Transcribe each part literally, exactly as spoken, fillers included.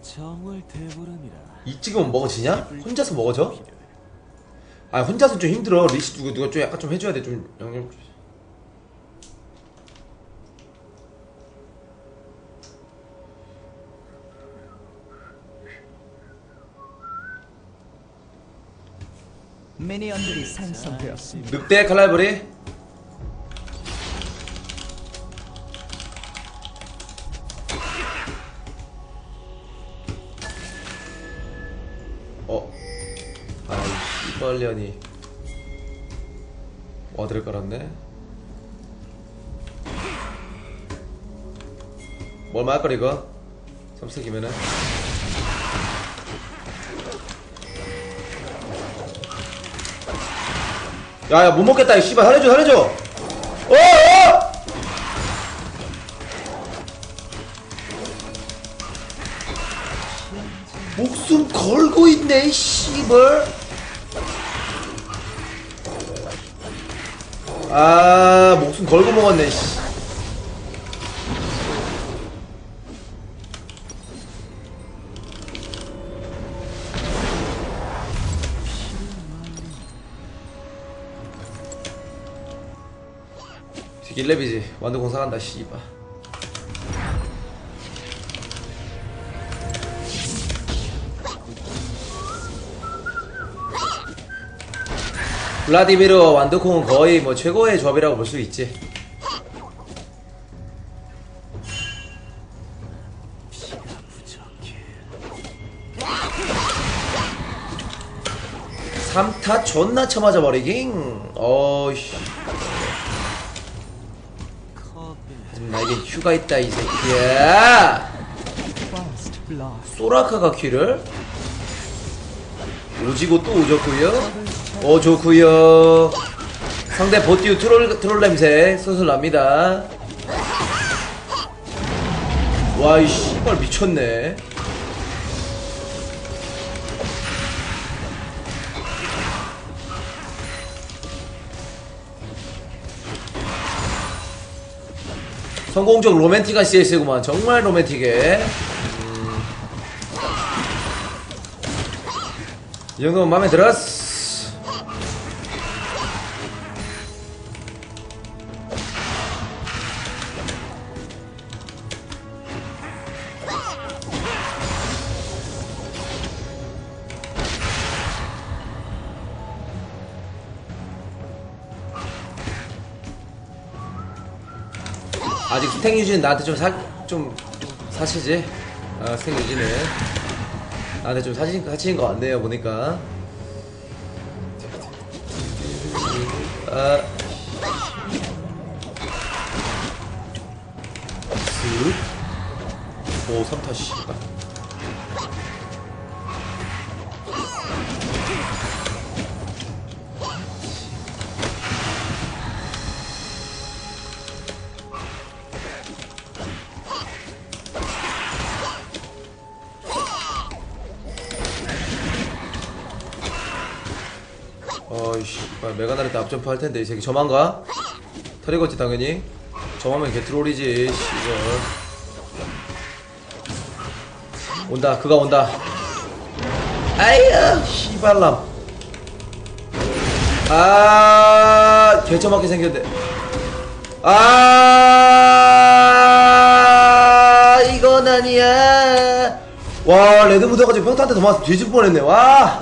이 찍으면 먹어지냐? 혼자서 먹어져? 아 혼자서 좀 힘들어. 리시 누가 누가 좀 약간 좀 해줘야 돼. 좀 영역. 미니언들이 생성되었습니다. 늑대 칼날버리. 어. 아이 씨발년이 와드를 깔았네. 뭘 말할 거리 이거? 삼색이면은 야야 못 먹겠다 이 씨발. 살려줘 살려줘. 어어! 목숨 걸고 있네 이 씨발. 아 목숨 걸고 먹었네 씨. 일렙이지. 완두콩 사간다 씨발. 블라디미르 완두콩은 거의 뭐 최고의 조합이라고 볼 수 있지. 삼 타 존나 쳐맞아 버리긴. 어이씨. 나에게 휴가 있다 이 새끼야. 소라카가 키를 오지고 또 오졌구요. 어 좋구요. 상대 보띠우 트롤 트롤 냄새 슬슬 납니다. 와 이 씨발 미쳤네. 성공적 로맨틱한 씨에스구만. 정말 로맨틱해. 음. 이 정도면 맘에 들었어. 아직 스택 유지는 나한테 좀 사, 좀 사치지? 아, 스택 유지는 나한테 좀 사치, 사치인 것 같네요, 보니까. 아. 슥. 오, 삼 타, 씨발. 어이씨, 메가나를 때 앞점프 할 텐데 이 새끼 저만가? 털이겠지 당연히. 저만면 개트롤이지. 씨발. 온다, 그가 온다. 아이야, 씨발람. 아, 개처맞게 생겼네. 아, 이건 아니야. 와, 레드 묻어가지고 평타한테 더 맞아서 뒤질 뻔했네. 와.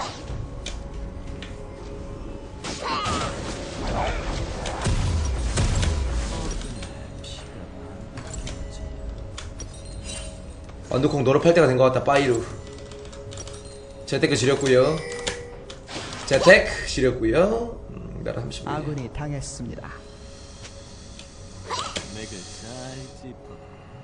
완두콩 노릇할 때가 된 것 같다. 빠이루. 재테크 지렸구요. 재테크 지렸구요. 음, 나라 삼십 분. 아군이 당했습니다. 맥을 잘 짚어.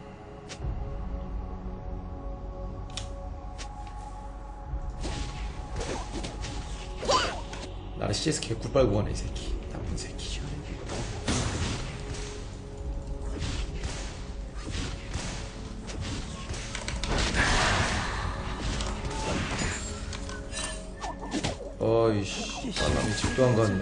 나라 씨에스 개꿀 빨고 가네 이 새끼. 나쁜 새끼. 어이씨, 사람이 집도 안 갔네.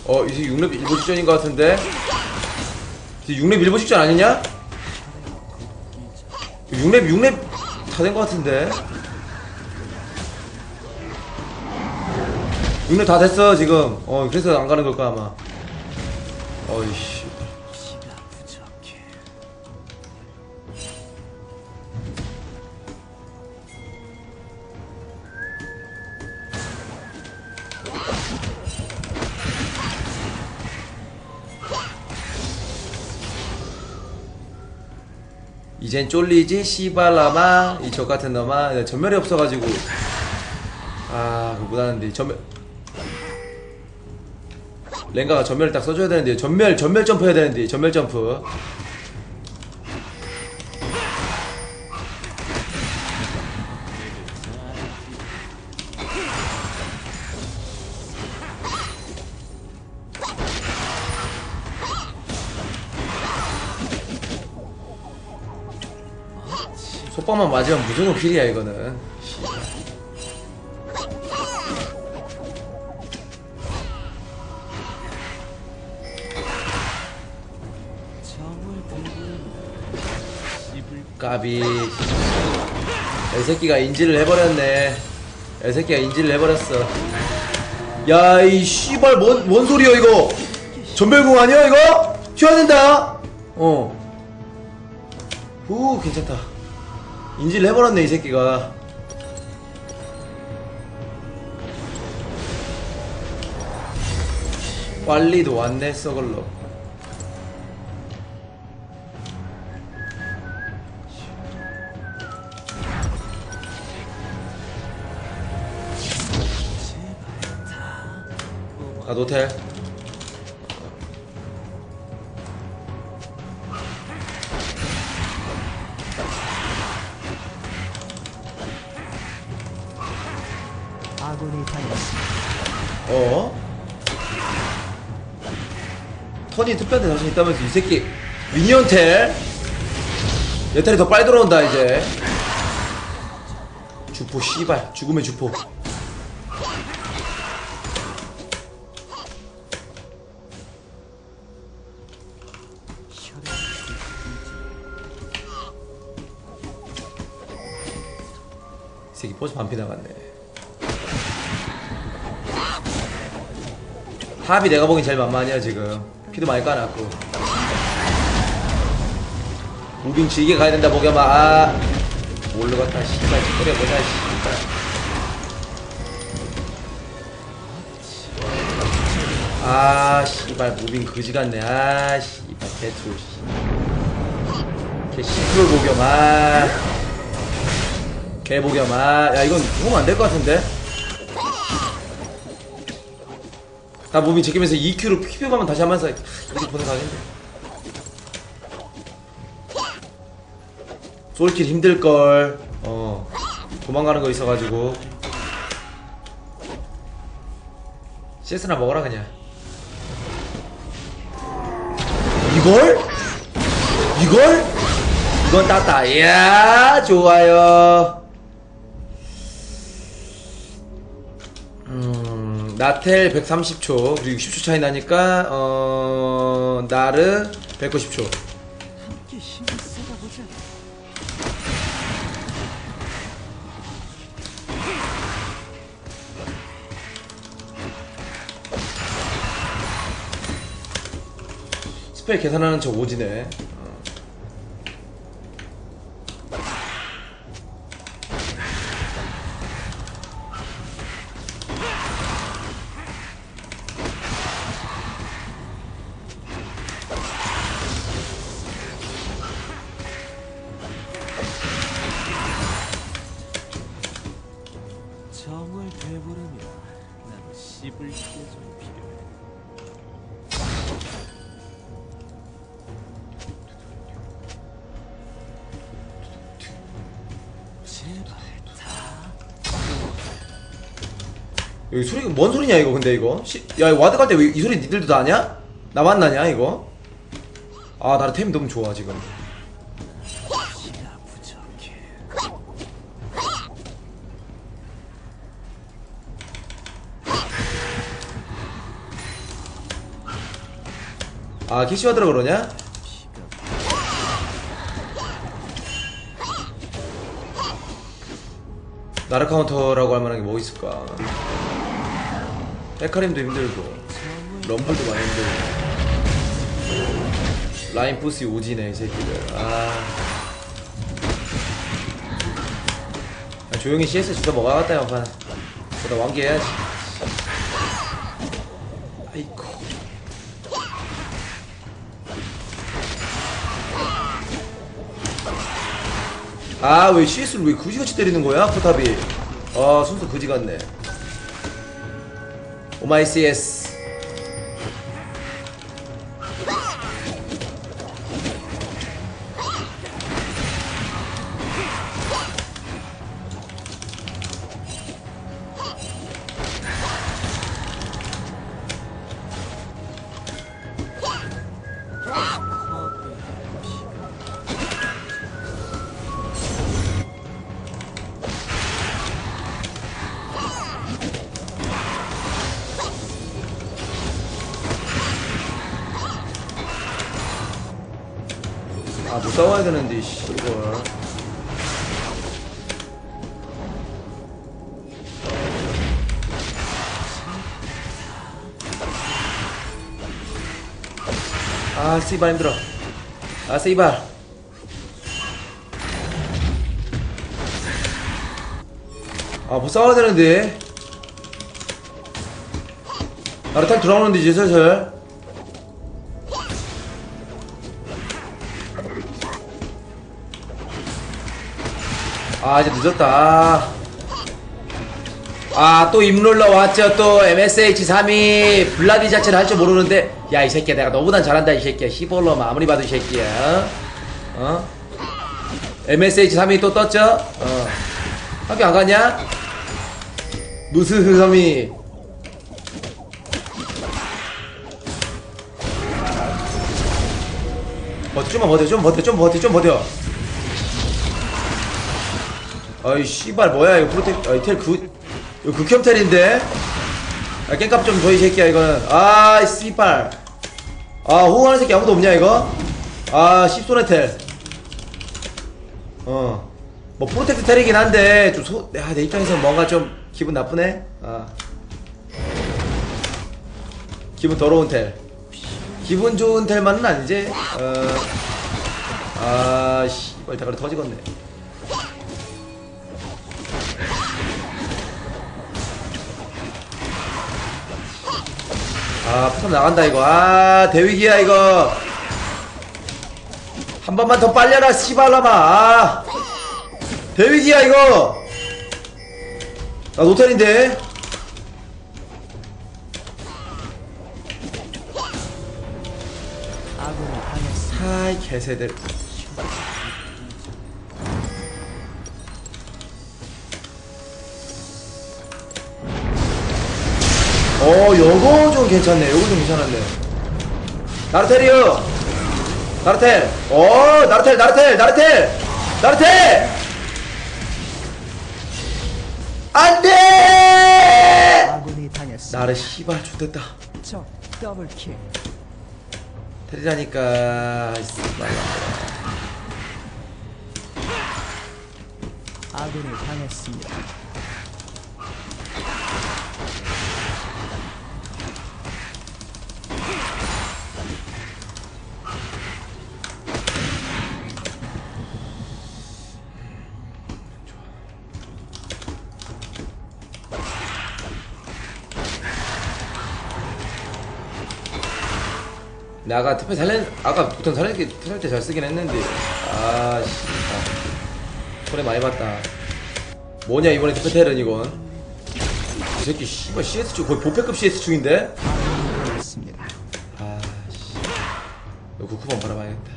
어 이제 육 렙 일보 직전인 것 같은데. 이제 육 렙 일보 직전 아니냐? 육 렙 육 렙 다 된 것 같은데. 육 렙 다 됐어 지금. 어 그래서 안 가는 걸까 아마. 어이씨. 피가 부족해. 이젠 쫄리지 씨발라마 이 족같은 놈아. 전멸이 없어가지고 아 그거 못하는데. 전멸 랭가가 전멸을 딱 써줘야 되는데. 전멸 전멸 점프 해야 되는데. 전멸 점프. 속박만 맞으면 무조건 킬이야 이거는. 정을 들고 씹을 까비. 애새끼가 인지를 해버렸네. 애새끼가 인지를 해버렸어. 야 이 씨발 뭔, 뭔 소리야 이거. 전멸궁 아니야 이거? 튀어야 된다. 어. 후 괜찮다. 인지를 해버렸네 이 새끼가. 빨리도 왔네 썩을러. 아 노텔. 아군이 당했습니다. 어? 턴이 투표한테 자신 있다면서 이 새끼 미니언텔. 여텔이 더 빨리 들어온다 이제. 주포 씨발 죽음의 주포. 이 새끼 벌써 반피 나갔네. 탑이 내가 보기엔 제일 만만이야 지금. 피도 많이 까놨고. 무빙 질게 가야 된다 보겸아. 아 뭘로 갔다 씨발 뿌려보자 씨발. 아 씨발 무빙 그지 같네. 아 씨발 개투 개 시크롤 보겸. 아 개보겸. 아 야 이건 보면 안 될 것 같은데. 나 무빙 제끼면서 이큐로 피표만 다시 하면서 이렇게 보는 가겠네. 솔킬 힘들걸. 어 도망가는 거 있어가지고. 씨에스나 먹어라 그냥. 이걸? 이걸? 이건 땄다. 이야 좋아요. 음 나텔 백삼십 초 그리고 육십 초 차이 나니까 어 나르 백구십 초. 함께 힘을 쏟아보자. 스펠 계산하는 저 오지네. 어. 정을 되부르며 나도 씹을 게 좀 필요해. 제발 다 여기 소리가 뭔 소리냐 이거. 근데 이거 시, 야 와드 갈 때 이 소리 니들도 다 아냐? 나만 나냐 이거? 아 나를 템이 너무 좋아 지금. 피가 부족해. 아 캐시와드라 그러냐? 나르 카운터라고 할 만한 게 뭐 있을까? 헤카림도 힘들고 럼블도 많이 힘들고 라인 부스 오지네 이 새끼들. 아, 아 조용히 씨에스 주워 먹어야겠다 연판. 그러다 완기해야지. 아이고. 아 왜 씨에스를 왜 그지같이 때리는 거야 포탑이. 아 순수 그지 같네. 오마이 씨에스. 아, 못 싸워야 되는데, 씨, 이걸. 아, 씨발 힘들어. 아, 씨발. 아, 못 싸워야 되는데. 나르탄 들어오는데, 이제 슬슬. 아 이제 늦었다. 아 또 입룰러 왔죠. 또 엠에스에이치 삼이 블라디 자체를 할 줄 모르는데 야 이 새끼야 내가 너보단 잘한다 이 새끼야. 시볼러마 아무리 봐도 이 새끼야. 어? 엠에스에이치 삼이 또 떴죠? 어. 학교 안 갔냐? 무슨 삼이 버텨 좀만 버텨 좀 버텨 좀 버텨 좀 버텨. 아이 씨발 뭐야 이거 프로텍 아이 텔 그 이거 극혐텔인데. 아 깽값 좀 줘 이 새끼야 이거는. 아 씨발. 아 호응하는 새끼 아무도 없냐 이거. 아 씹소네 텔. 어 뭐 프로텍트 텔이긴 한데 좀 소.. 야, 내 입장에서 뭔가 좀 기분 나쁘네. 아 기분 더러운 텔. 기분 좋은 텔만은 아니지. 어.. 아 씨발 대가리 터지겠네. 아 포탑 나간다 이거. 아 대위기야 이거. 한 번만 더 빨려라 씨발라마. 아 대위기야 이거. 나 노텔인데. 아군이 당했습니다. 하이 개새들. 어 요거 좀 괜찮네. 요거 좀 괜찮았네. 나르텔이요. 나르텔. 어 나르텔 나르텔 나르텔 나르텔. 안돼. 아군이 당했습니다. 나르 씨발 좋됐다. 적 더블킬. 테리라니까 씨발. 아군이 당했습니다. 나 아까 특별 살린 아까 보통 살릴 살릴 때 잘 쓰긴 했는데 아씨 아, 손해 많이 봤다. 뭐냐 이번에 특별텔은 이건. 이 새끼 씨발 씨에스 중 거의 보패급 씨에스 중인데. 아군이 당했습니다. 아씨 이거 구쿠만 바라봐야겠다.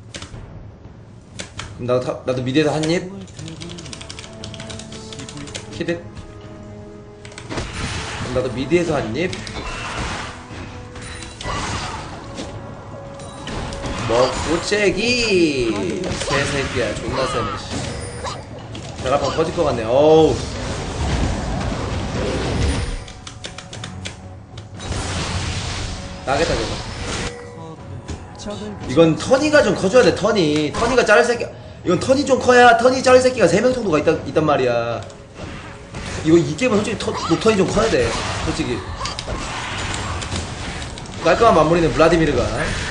그럼 나도 타, 나도 미드에서 한 입. 키드. 그럼 나도 미드에서 한 입. 먹고 째기. 개새끼야 존나 세네 씨. 벼락방 터질 것 같네. 어우 나겠다 저거. 적을 이건 터니가 좀 커줘야 돼. 터니 터니가 자를 새끼. 이건 턴이 좀 커야 턴이 자를 새끼가 세 명 정도가 있단, 있단 말이야. 이거 이 게임은 솔직히 터, 녹턴이 좀 커야 돼 솔직히. 깔끔한 마무리는 블라디미르가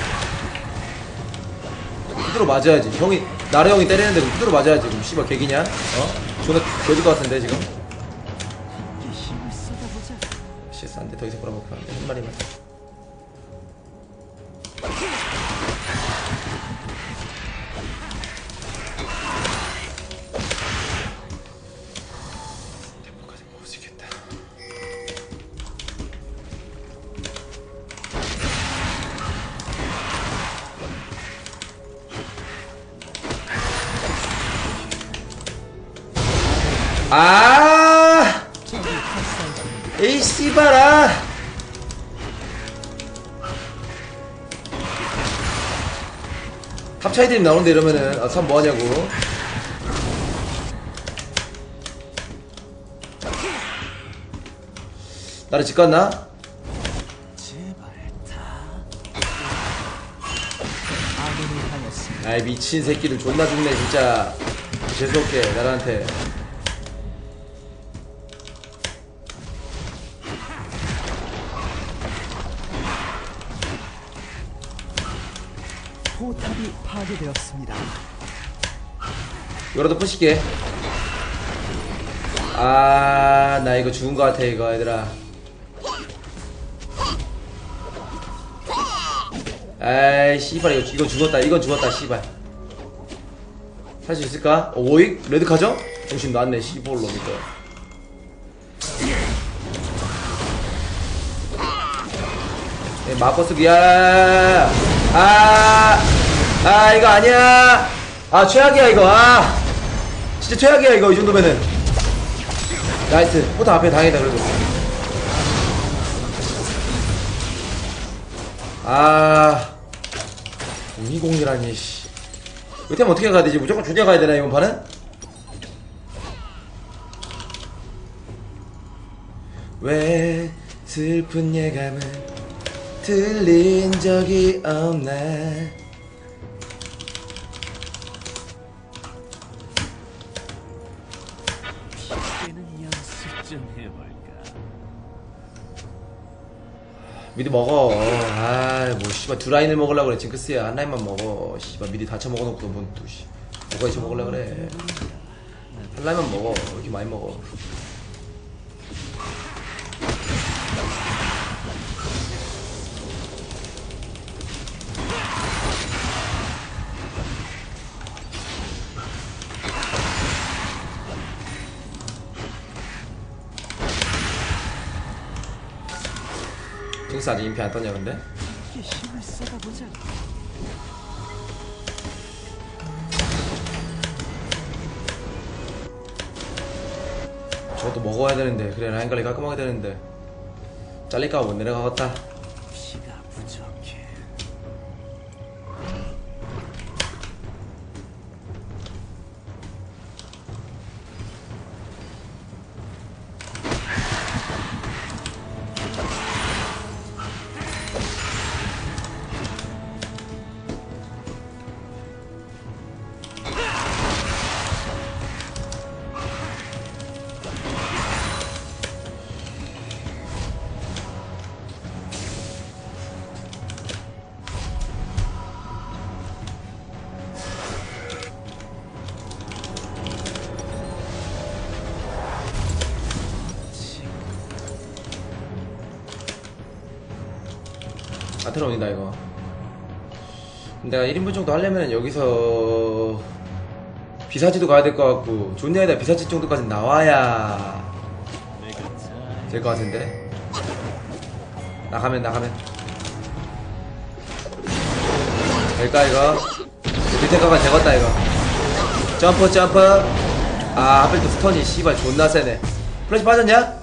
그대로 맞아야지. 형이 나래 형이 때리는데 그대로 맞아야지. 그럼 씨발 개기냐? 어? 존나 개질 것 같은데 지금. 함께 힘을 쏟아보자. 실수 안돼. 더 이상 걸어먹고 안돼. 한 마리만. 템포까지 먹을 수 있겠다. 아! 에이 씨발아! 탑 차이들이 나오는데 이러면은 아, 참 뭐하냐고. 나를 집 갔나? 제발 다. 아군이 당했습니다. 아이 미친 새끼들 존나 죽네 진짜. 재수없게 나한테. 포탑이 파괴되었습니다. 이거라도 부실게. 아, 나 이거 죽은 거 같아 이거 얘들아. 아이 씨발 이거, 이거 죽었다. 이건 죽었다 씨발. 살 수 있을까? 어, 오익? 레드 가죠? 정신 놨네 씨볼 놈이거. 네, 마커스 미안. 아, 아 이거 아니야. 아 최악이야 이거. 아 진짜 최악이야 이거. 이 정도면은 나이스. 포탑 앞에 당했다 그래도. 아 공이공이라니 씨. 이거 템 어떻게 가야 되지? 무조건 주냐 가야 되나 이번 판은? 왜 슬픈 예감은 들린 적이 없나. 때는 연습 좀 해볼까. 미리 먹어. 아, 뭐 씨발 두 라인을 먹으려고 그래. 징크스야 한 라인만 먹어. 씨발 미리 다쳐 먹어놓고 뭔또 씨. 누가 이쳐 먹으려 그래. 한 라인만 먹어. 왜 이렇게 많이 먹어? 징크스 아직 인피 안 떴냐 근데? 함께 힘을 쏟아보자. 저것도 먹어야 되는데. 그래 라인 관리 깔끔하게 되는데 잘릴까 못 내려가겠다. 피가 부족해. 아테나 어디다 이거. 내가 일 인분 정도 하려면 여기서 비사지도 가야 될 것 같고 존냐에다 비사지 정도까지 나와야 내가 잘 될 것 같은데. 나가면 나가면 될까 이거? 밑에 가가 되겠다 이거. 점프 점프. 아 하필 또 스턴이 씨발 존나 세네. 플래시 빠졌냐?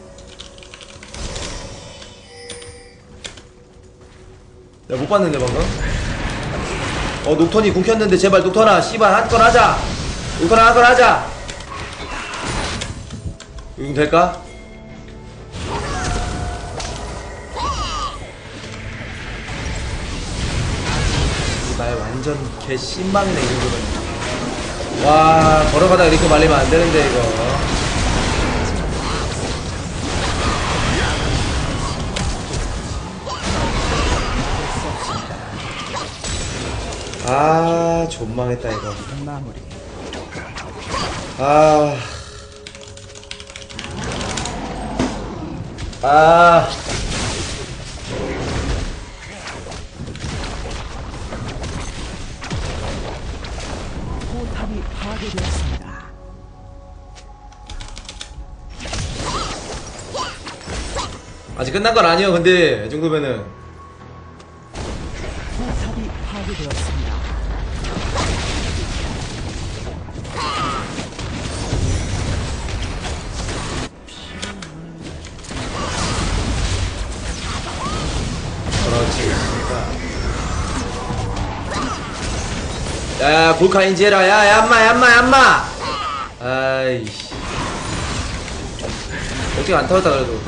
내가 못 봤는데 방금. 어 녹턴이 궁 켰는데 제발 녹턴아 씨발 한건 하자. 녹턴아 한건 하자. 이거 될까? 씨발 완전 개 신망이네 이 정도면. 와 걸어가다가 이렇게 말리면 안 되는데 이거. 아 존망했다 이거. 마무리. 아. 아. 포탑이 파괴되었습니다. 아직 끝난 건 아니에요. 근데 이 정도면은 포탑이 파괴되었습니다. 그렇지. 야 골카인지 해라. 야 얌마 얌마 얌마. 아이씨. 어떻게 안 타왔다 그래도.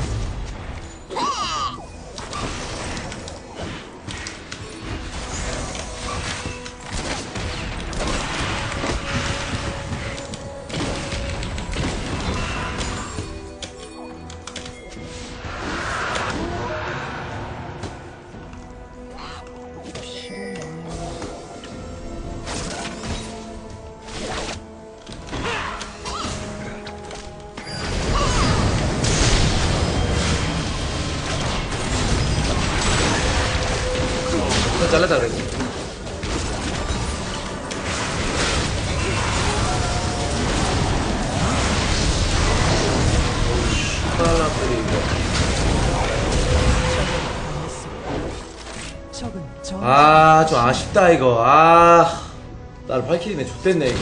잘랐다 그랬지. 빨라버리 이거. 적은 전 아, 좀 아쉽다 이거. 아, 나를 발키리네. 좆됐네 이거.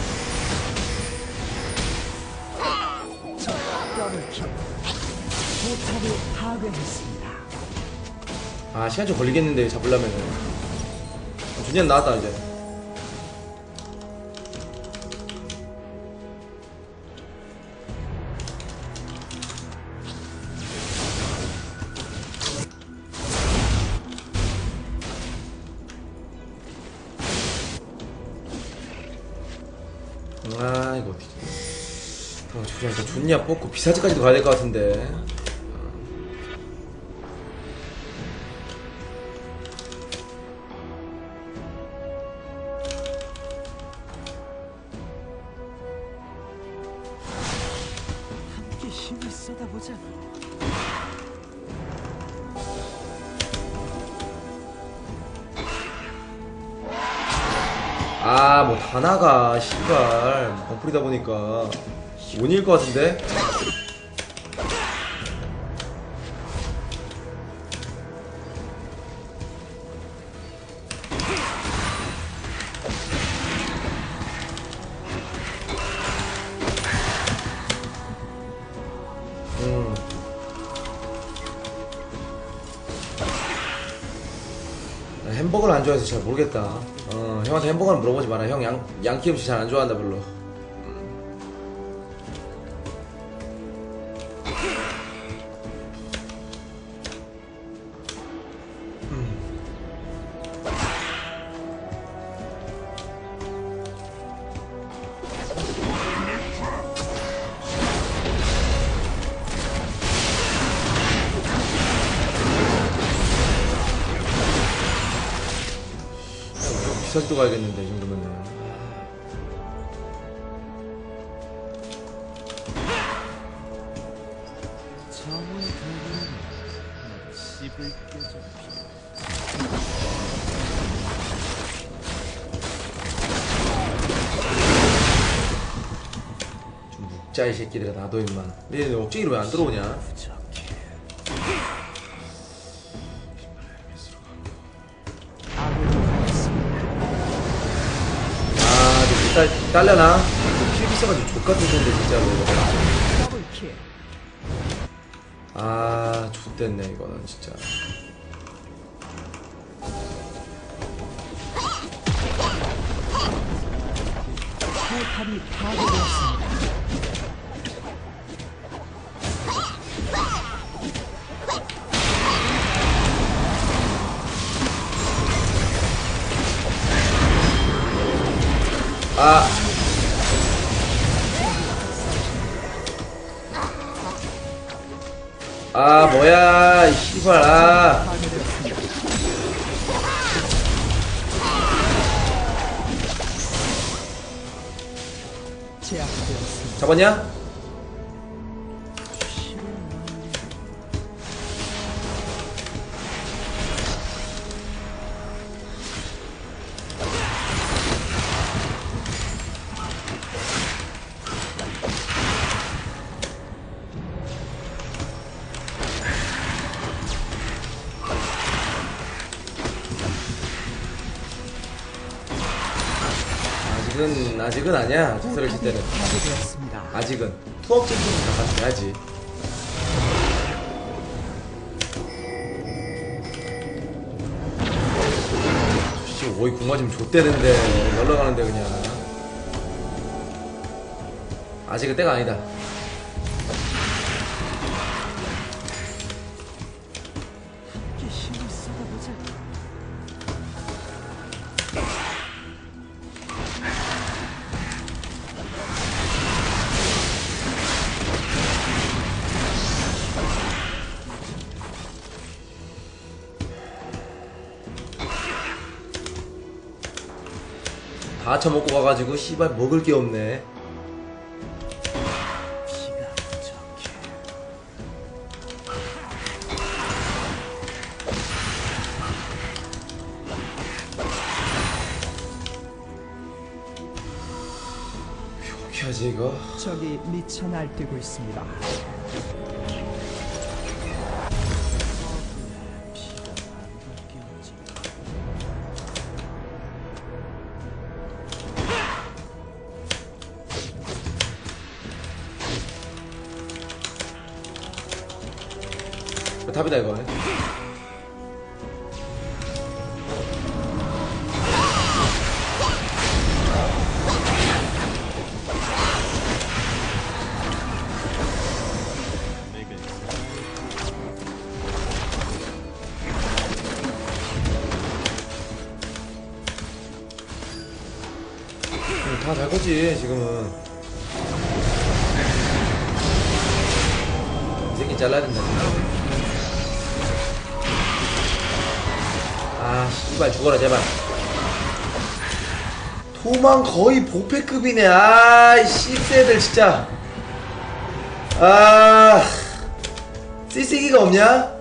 더블킬. 포탑을 파괴했습니다. 아, 시간 좀 걸리겠는데 잡으려면은. 준이는 나왔다 이제. 아 이거 어떻게 어, 주장 이거 좋냐 뽑고 비사지까지도 가야 될 것 같은데. 함께 힘을 쏟아보자고. 아 뭐 다 나가 씨발 범풀이다 보니까 못 이길 것 같은데. 음. 나 햄버거를 안 좋아해서 잘 모르겠다. 어, 형한테 햄버거는 물어보지 마라. 형 양, 양키 음식 잘 안 좋아한다 별로. 비싸지도 가야겠는데 이 정도면은. 정을 가면 난 씹을 껴줘 필요. 좀 묵자 이 새끼들아. 나도 임마. 근데 억지기로 왜 안 들어오냐. 부족해. 아군이 당했습니다. 아 근데 딸, 딸려나? 킬 비싸가지고 족같은 건데 진짜로. 더블킬. 아 족됐네 이거는 진짜. 포탑이 파괴되었습니다. 아. 아 뭐야 이 씨발. 아 파괴되었습니다. 제압되었습니다. 잡았냐? 아직은 아직은 아니야. 특수를 칠 때는 파괴되었습니다. 아직은 투업 챔피언 나가줘야지. 씨, 오이 궁 맞으면 좆대는데 날라가는데 그냥. 아직은 때가 아니다. 함께 힘을 쏟아보자. 다 처먹고 가가지고 씨발 먹을 게 없네. 피가 부족해. 어떻게 하지 이거? 적이 미쳐 날뛰고 있습니다. 피가 반밖에 없지. 답이다 이거. 내가 다 잘 거지 지금은. 이 새끼 잘라야 된다. 아 씨발 죽어라 제발. 도망 거의 복패급이네. 아이 씹새들 진짜. 아 씨쓰기가 없냐?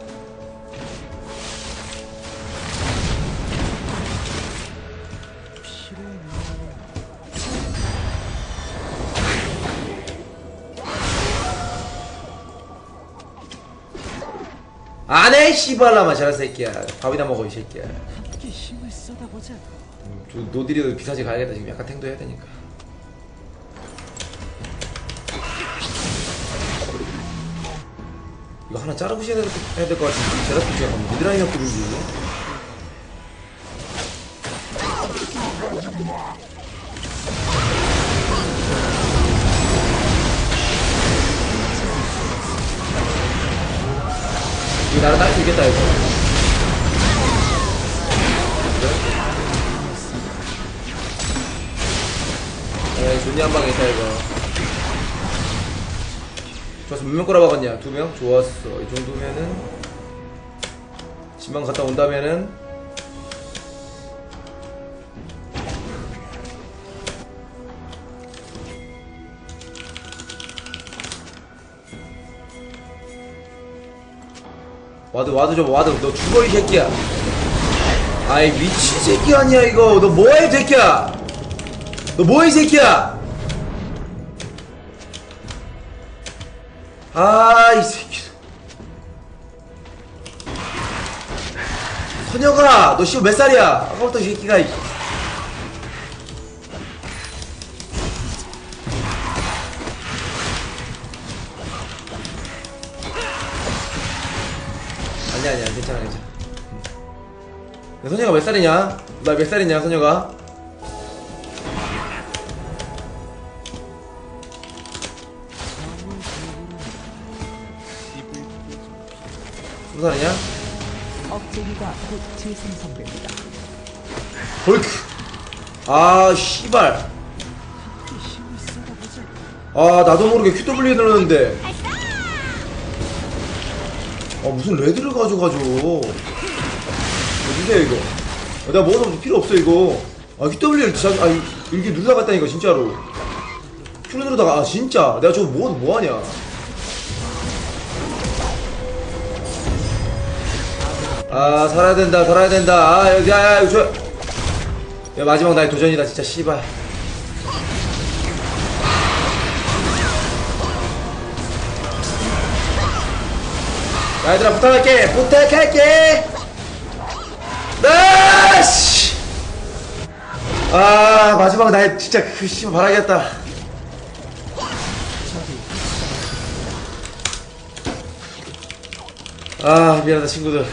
안해 씨발라마 저런 새끼야. 밥이나 먹어 이 새끼야. 함께 힘을 쏟아보자. 음, 저 노딜이도 비사지 가야겠다. 지금 약간 탱도 해야 되니까. 이거 하나 자르부셔야 될 것 같은데. 제라피가 가면 미드라인이었 부르지. 이거 나랑 딸 수 있겠다 이거. 에이 존니 한 방에 있다 이거. 좋았어. 몇 명 꼬라박았냐? 두 명? 좋았어. 이 정도면은 집만 갔다 온다면은 와드 와드 좀 와드. 너 죽어 이 새끼야. 아이 미친 새끼 아니야 이거. 너 뭐해 이 새끼야. 너 뭐해 이 새끼야. 아 이 새끼. 선영아 너 씨발 몇 살이야. 아까부터 이 새끼가. 아니야 아니야 괜찮아 괜찮아. 야, 선영아 몇 살이냐? 나 몇 살이냐 선영아? 스무 살이냐? 억제기가 곧 재생성됩니다. 헐크. 아 씨발. 아 나도 모르게 큐더블유 눌렀는데 아 무슨 레드를 가져가죠. 어디세요 이거. 아, 내가 먹어도 필요 없어 이거. 아 큐더블유를 자, 아 이렇게 누르다가 했다니까 진짜로. 큐 누르다가 아 진짜 내가 저거 뭐, 뭐하냐. 아 살아야 된다 살아야 된다. 아 여기 야야 야, 저. 야 마지막 나의 도전이다 진짜 씨발. 야 얘들아 부탁할게 부탁할게. 나씨. 아 마지막 나의 진짜 그 씨발 바라겠다. 아 미안하다 친구들.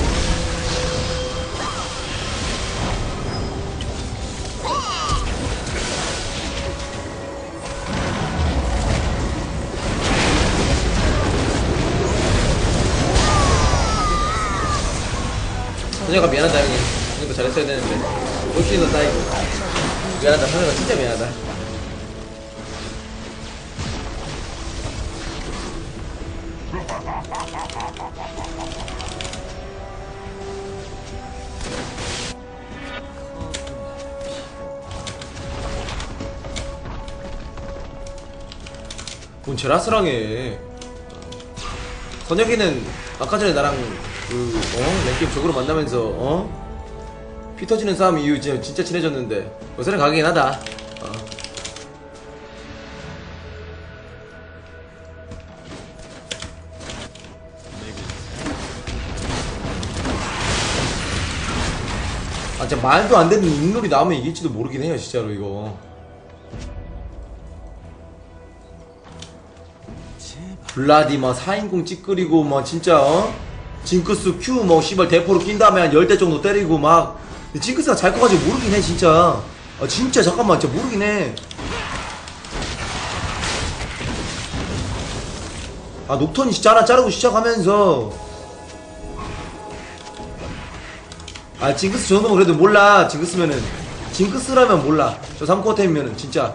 선영아 미안하다 형님. 형님도 잘했어야 되는데 혹시 너 따이고 미안하다. 선영아 진짜 미안하다. 뭔 제라스랑 해. 선혁이는 아까 전에 나랑 그 어? 랭게임 적으로 만나면서 어? 피 터지는 싸움 이후 진짜, 진짜 친해졌는데 요새는 가긴 하다. 어. 아 진짜 말도 안 되는 인물이 나오면 이길지도 모르긴 해요 진짜로 이거. 블라디 막 사인공 찌끄리고 막 진짜 어? 징크스 Q 뭐 씨발 대포로 낀 다음에 한 열 대 정도 때리고 막. 징크스가 잘 커가지고 모르긴 해 진짜. 아 진짜 잠깐만 진짜 모르긴 해. 아 녹턴이 진짜 하나 자르고 시작하면서 아 징크스 저 정도면 그래도 몰라. 징크스면은 징크스라면 몰라. 저 삼 쿼터이면은 진짜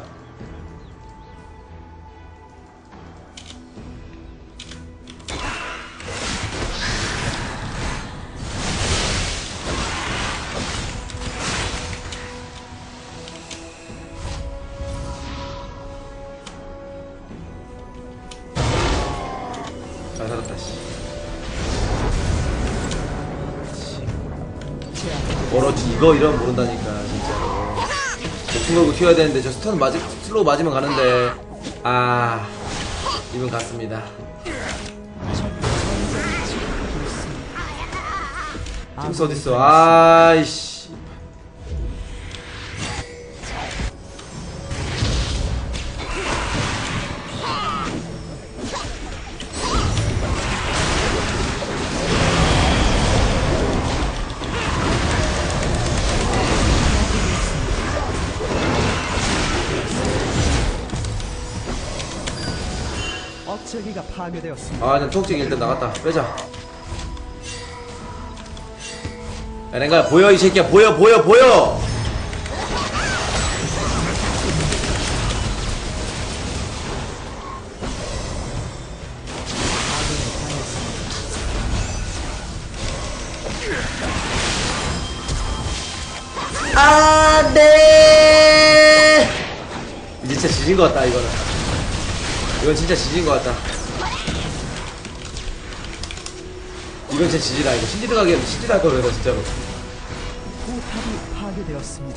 잘 살았다 씨. 멀어지 이거 이러면 모른다니까 진짜로. 목숨 걸고 튀어야 되는데 저 스턴 맞으 슬로우 맞으면 가는데 아 이분 갔습니다. 징크스 어딨어. 아이씨. 억제기가 파괴되었습니다. 아, 난 톡찍 일단 나갔다. 빼자. 야, 랭가야, 보여, 이 새끼야. 보여, 보여, 보여! 안 돼! 이제 진짜 지진 것 같다, 이거는. 이건 진짜 지진 것 같다. 이건 진짜 지지다. 이거 신지 들어가기에는 신지 할 거다 진짜로. 포탑이 파괴되었습니다.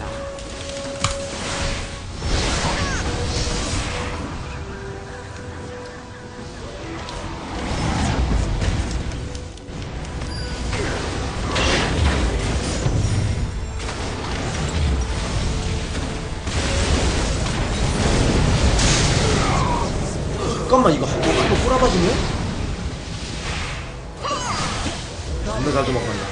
잠깐만 이거 한 번만 더 꼬라박으면? 존나 잘 도망간다.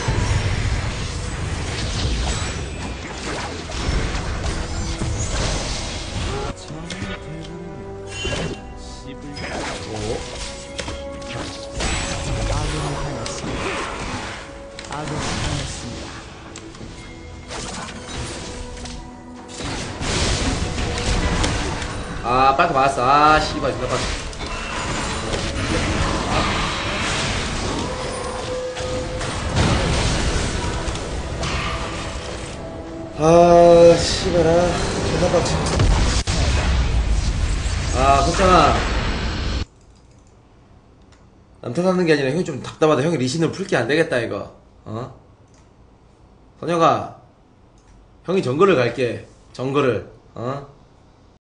오. 아군이 당했습니다. 아군이 당했습니다. 아 빨리 맞았어. 아 씨발 존나 빡. 아 씨발아 존나 빡쳐. 아 호짱아, 남 탓하는 게 아니라 형이 좀 답답하다. 형이 리신을 풀게 안 되겠다 이거. 어? 선영아, 형이 정글을 갈게. 정글을. 어?